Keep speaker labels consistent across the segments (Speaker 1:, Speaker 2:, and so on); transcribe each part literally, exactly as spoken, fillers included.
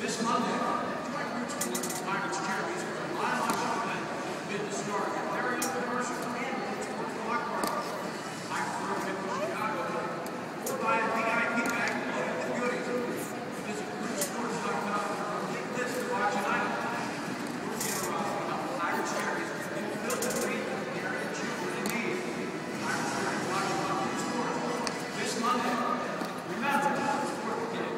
Speaker 1: This Monday, Detroit Roots Sports Pirates charities are live on event with the start of Larry Commercial and Roots Sports Block Party. I prefer to to Chicago or buy a V I P bag loaded with goodies. Visit roots sports dot com for a complete list to watch tonight. We're generosity of Pirates charities and build the faith of the area children in need. Pirates charities watching on Roots Sports this Monday. Remember, support the kids.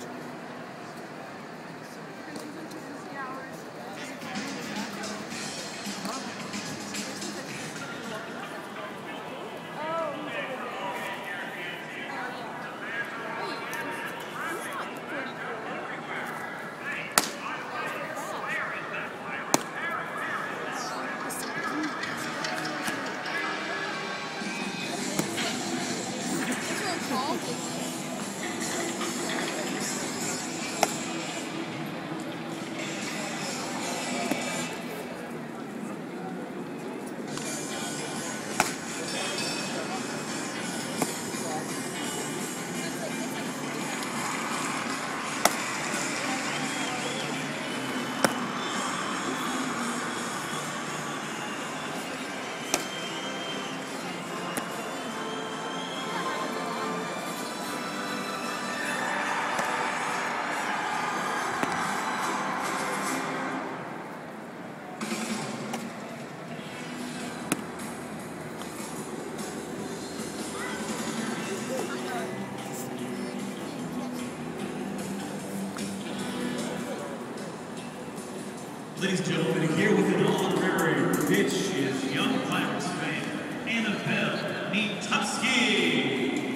Speaker 2: Ladies and gentlemen, here with an honorary pitch is young Pirates fan Annabelle Nitowski.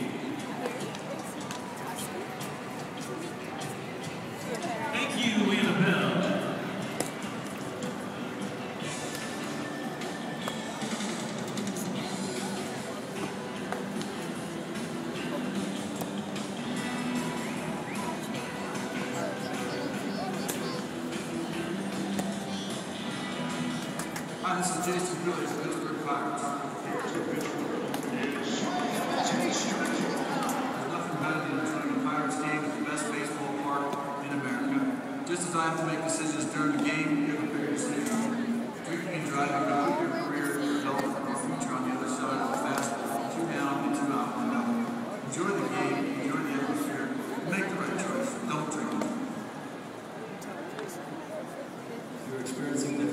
Speaker 2: Thank you, Annabelle.
Speaker 1: Hi, this is Jason Billy from Pittsburgh Pirates. There's nothing better than attending a Pirates game at the best baseball park in America. Just as I have to make decisions during the game, you have a bigger decision. Drinking and driving can put your career, your health, and your future on the other side of the fastball, two down and two out window. Enjoy the game, enjoy the atmosphere, make the right choice. Don't drink. You're experiencing the